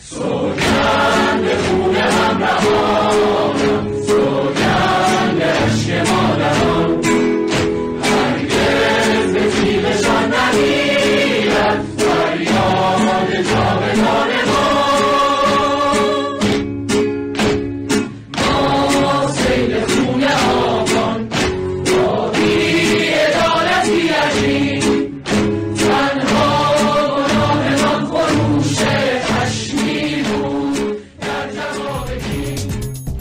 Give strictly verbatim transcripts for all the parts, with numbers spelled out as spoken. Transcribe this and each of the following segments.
سوگند خون همراهان، سوگند عشق مادران، هرگز به تیغشان نمیرد فریاد جاودان ما. ما سیل خون آبان با بی عدالتی عجیب، تنها گناهمان خروش خشمی بود در جواب کی.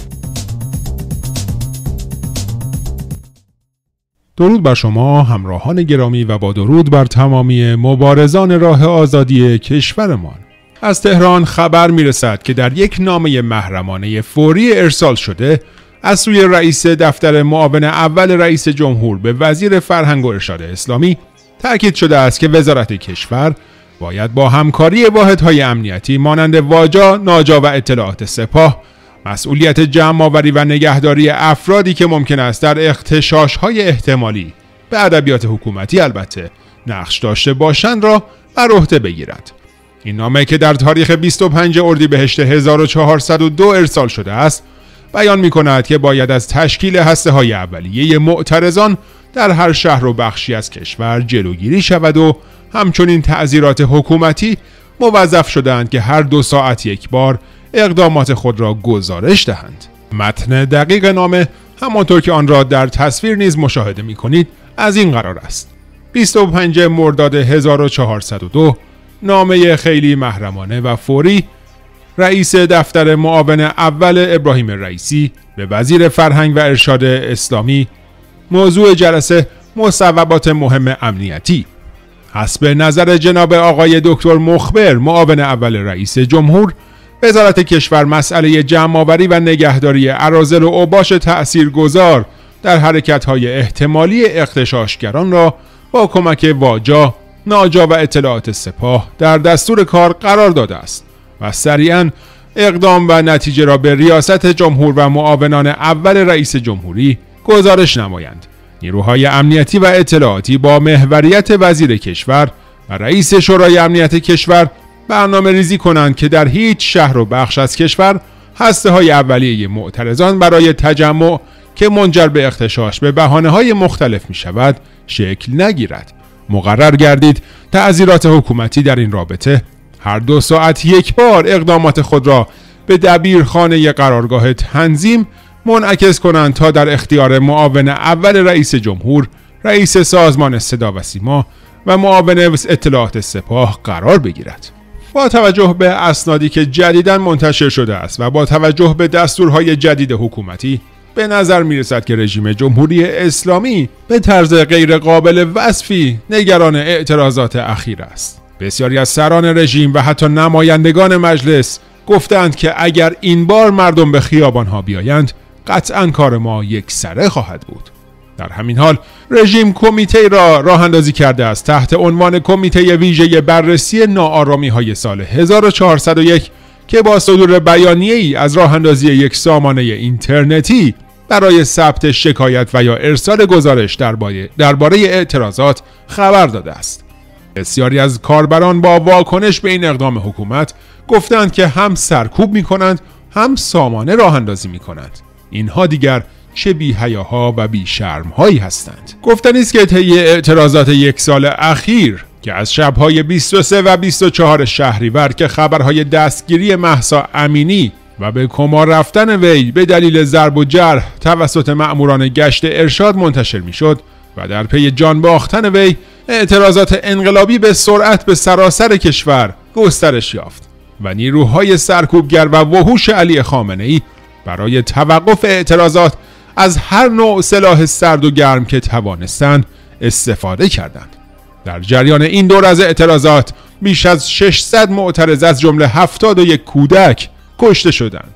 درود بر شما همراهان گرامی و با درود بر تمامی مبارزان راه آزادی کشورمان. از تهران خبر میرسد که در یک نامه محرمانه فوری ارسال شده از سوی رئیس دفتر معاون اول رئیس جمهور به وزیر فرهنگ و ارشاد اسلامی تاکید شده است که وزارت کشور باید با همکاری واحدهای امنیتی مانند واجا، ناجا و اطلاعات سپاه مسئولیت جمع‌آوری و نگهداری افرادی که ممکن است در اغتشاش‌های احتمالی به ادبیات حکومتی البته نقش داشته باشند را بر عهده بگیرد. این نامه که در تاریخ بیست و پنجم اردیبهشت هزار و چهارصد و دو ارسال شده است بیان می‌کند که باید از تشکیل هسته‌های اولیه معترضان در هر شهر و بخشی از کشور جلوگیری شود و همچنین تعزیرات حکومتی موظف شدند که هر دو ساعت یک بار اقدامات خود را گزارش دهند. متن دقیق نامه همانطور که آن را در تصویر نیز مشاهده می کنید از این قرار است: بیست و پنجم مرداد هزار و چهارصد و دو، نامه خیلی محرمانه و فوری رئیس دفتر معاون اول ابراهیم رئیسی به وزیر فرهنگ و ارشاد اسلامی. موضوع جلسه مصوبات مهم امنیتی. حسب نظر جناب آقای دکتر مخبر معاون اول رئیس جمهور، وزارت کشور مسئله جمع‌آوری و نگهداری اراذل و اوباش تأثیرگذار در حرکت‌های احتمالی اغتشاشگران را با کمک واجا، ناجا و اطلاعات سپاه در دستور کار قرار داده است و سریعاً اقدام و نتیجه را به ریاست جمهور و معاونان اول رئیس جمهوری گزارش نمایند. نیروهای امنیتی و اطلاعاتی با محوریت وزیر کشور و رئیس شورای امنیت کشور برنامه ریزی کنند که در هیچ شهر و بخش از کشور هسته‌های اولیه معترضان برای تجمع که منجر به اغتشاش به بهانه‌های مختلف می شود شکل نگیرد. مقرر گردید تعزیرات حکومتی در این رابطه هر دو ساعت یک بار اقدامات خود را به دبیرخانه قرارگاه تنظیم منعکس کنند تا در اختیار معاون اول رئیس جمهور، رئیس سازمان صدا و سیما و معاون اطلاعات سپاه قرار بگیرد. با توجه به اسنادی که جدیداً منتشر شده است و با توجه به دستورهای جدید حکومتی، به نظر می رسد که رژیم جمهوری اسلامی به طرز غیر قابل وصفی نگران اعتراضات اخیر است. بسیاری از سران رژیم و حتی نمایندگان مجلس گفتند که اگر این بار مردم به خیابانها بیایند قطعاً کار ما یک سره خواهد بود. در همین حال رژیم کمیته را راه اندازی کرده است تحت عنوان کمیته ویژه بررسی ناآرامی‌های سال هزار و چهارصد و یک که با صدور بیانیه‌ای از راه اندازی یک سامانه اینترنتی برای ثبت شکایت و یا ارسال گزارش درباره درباره اعتراضات خبر داده است. بسیاری از کاربران با واکنش به این اقدام حکومت گفتند که هم سرکوب می‌کنند هم سامانه راه اندازی می‌کنند. اینها دیگر چه بی حیاها و بی شرم‌هایی هستند. گفتنی است که طی اعتراضات یک سال اخیر که از شب‌های بیست و سه و بیست و چهار شهریور که خبرهای دستگیری مهسا امینی و به کما رفتن وی به دلیل ضرب و جرح توسط مأموران گشت ارشاد منتشر می‌شد و در پی جان باختن وی اعتراضات انقلابی به سرعت به سراسر کشور گسترش یافت و نیروهای سرکوبگر و وحوش علی خامنه‌ای برای توقف اعتراضات از هر نوع سلاح سرد و گرم که توانستند استفاده کردند. در جریان این دور از اعتراضات بیش از ششصد معترض از جمله هفتاد و یک کودک کشته شدند.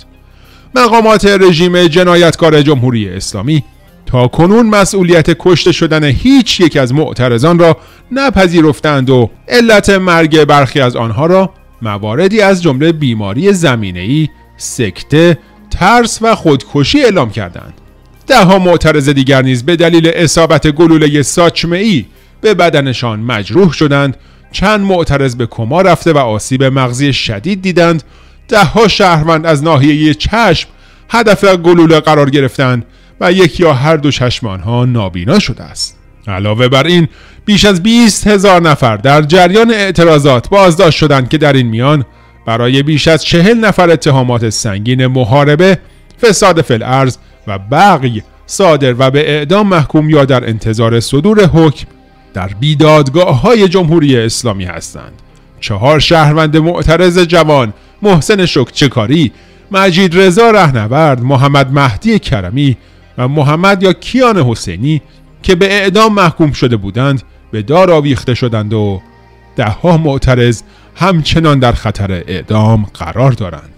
مقامات رژیم جنایتکار جمهوری اسلامی تا کنون مسئولیت کشته شدن هیچ یک از معترضان را نپذیرفتند و علت مرگ برخی از آنها را مواردی از جمله بیماری زمینه‌ای، سکته، ترس و خودکشی اعلام کردند. ده ها معترض دیگر نیز به دلیل اصابت گلوله ساچمه‌ای به بدنشان مجروح شدند. چند معترض به کما رفته و آسیب مغزی شدید دیدند. ده ها شهروند از ناحیه چشم هدف گلوله قرار گرفتند و یک یا هر دو چشم آنها نابینا شده است. علاوه بر این بیش از بیست هزار نفر در جریان اعتراضات بازداشت شدند که در این میان برای بیش از چهل نفر اتهامات سنگین محاربه، فساد فی الارض و بغی صادر و به اعدام محکوم یا در انتظار صدور حکم در بیدادگاه‌های جمهوری اسلامی هستند. چهار شهروند معترض جوان، محسن شکچکاری، مجید رضا رهنورد، محمد مهدی کرمی و محمد یا کیان حسینی که به اعدام محکوم شده بودند به دار آویخته شدند و ده ها معترض همچنان در خطر اعدام قرار دارند.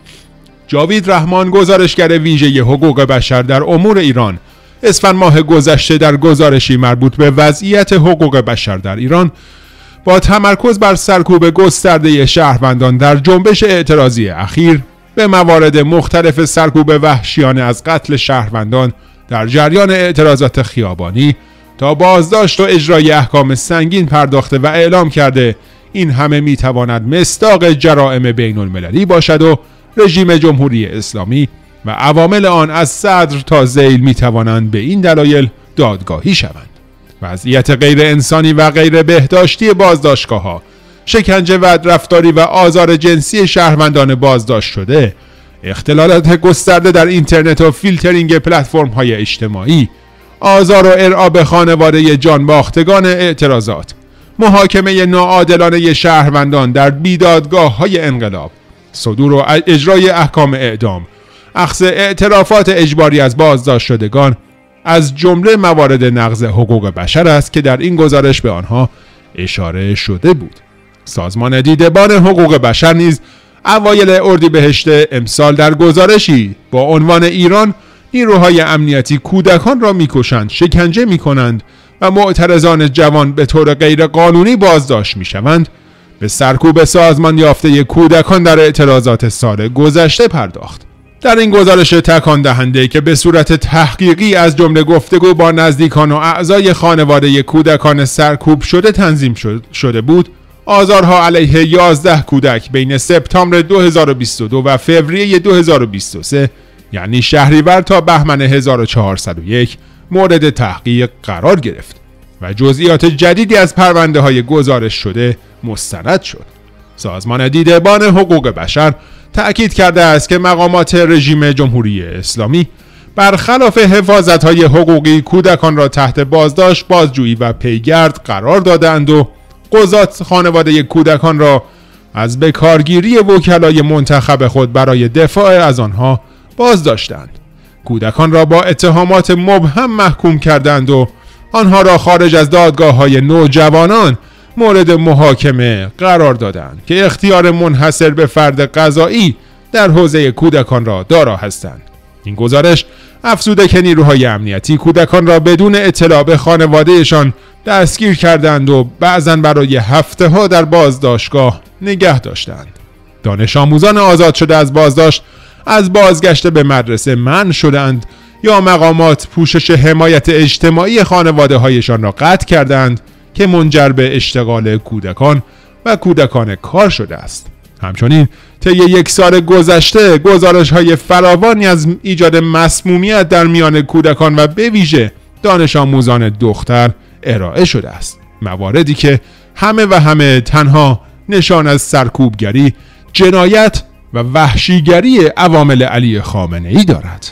جاوید رحمان، گزارشگر ویژه حقوق بشر در امور ایران، اسفند ماه گذشته در گزارشی مربوط به وضعیت حقوق بشر در ایران با تمرکز بر سرکوب گسترده شهروندان در جنبش اعتراضی اخیر به موارد مختلف سرکوب وحشیانه از قتل شهروندان در جریان اعتراضات خیابانی تا بازداشت و اجرای احکام سنگین پرداخته و اعلام کرده این همه میتواند مصداق جرائم بین المللی باشد و رژیم جمهوری اسلامی و عوامل آن از صدر تا ذیل میتوانند به این دلایل دادگاهی شوند. وضعیت غیر انسانی و غیر بهداشتی بازداشتگاه‌ها، شکنجه و رفتاری و آزار جنسی شهروندان بازداشت شده، اختلالات گسترده در اینترنت و فیلترینگ پلتفرم‌های اجتماعی، آزار و ارعاب خانواده جانباختگان اعتراضات، محاکمه ناعادلانه شهروندان در بیدادگاه‌های انقلاب، صدور و اجرای احکام اعدام، اخذ اعترافات اجباری از بازداشت شدگان از جمله موارد نقض حقوق بشر است که در این گزارش به آنها اشاره شده بود. سازمان دیدبان حقوق بشر نیز اوایل اردیبهشت امسال در گزارشی با عنوان ایران نیروهای امنیتی کودکان را میکشند، شکنجه میکنند و معترضان جوان به طور غیر قانونی بازداشت میشوند به سرکوب سازمان یافته کودکان در اعتراضات سال گذشته پرداخت. در این گزارش تکان دهنده که به صورت تحقیقی از جمله گفتگو با نزدیکان و اعضای خانواده کودکان سرکوب شده تنظیم شده بود، آزارها علیه یازده کودک بین سپتامبر دو هزار و بیست و دو و فوریه دو هزار و بیست و سه یعنی شهریور تا بهمن هزار و چهارصد و یک مورد تحقیق قرار گرفت و جزئیات جدیدی از پرونده های گزارش شده مستند شد. سازمان دیدبان حقوق بشر تأکید کرده است که مقامات رژیم جمهوری اسلامی برخلاف حفاظت‌های حقوقی کودکان را تحت بازداشت، بازجویی و پیگرد قرار دادند و قضات خانواده کودکان را از بکارگیری وکلای منتخب خود برای دفاع از آنها بازداشتند. کودکان را با اتهامات مبهم محکوم کردند و آنها را خارج از دادگاه‌های نوجوانان مورد محاکمه قرار دادند که اختیار منحصر به فرد قضایی در حوزه کودکان را دارا هستند. این گزارش افزوده که نیروهای امنیتی کودکان را بدون اطلاع به خانوادهشان دستگیر کردند و بعضاً برای هفته ها در بازداشتگاه نگه داشتند. دانش آموزان آزاد شده از بازداشت از بازگشت به مدرسه منع شدند یا مقامات پوشش حمایت اجتماعی خانواده هایشان را قطع کردند که منجر به اشتغال کودکان و کودکان کار شده است. همچنین طی یک سال گذشته گزارش‌های فراوانی از ایجاد مسمومیت در میان کودکان و به ویژه دانش آموزان دختر ارائه شده است. مواردی که همه و همه تنها نشان از سرکوبگری، جنایت و وحشیگری عوامل علی خامنه‌ای دارد.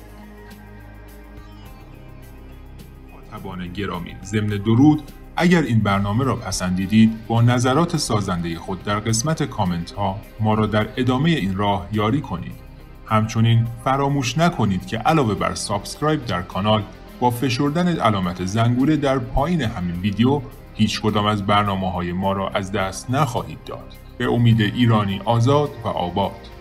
مخاطبان گرامی، ضمن درود، اگر این برنامه را پسندیدید با نظرات سازنده خود در قسمت کامنت ها ما را در ادامه این راه یاری کنید. همچنین فراموش نکنید که علاوه بر سابسکرایب در کانال با فشردن علامت زنگوله در پایین همین ویدیو هیچ کدام از برنامه های ما را از دست نخواهید داد. به امید ایرانی آزاد و آباد.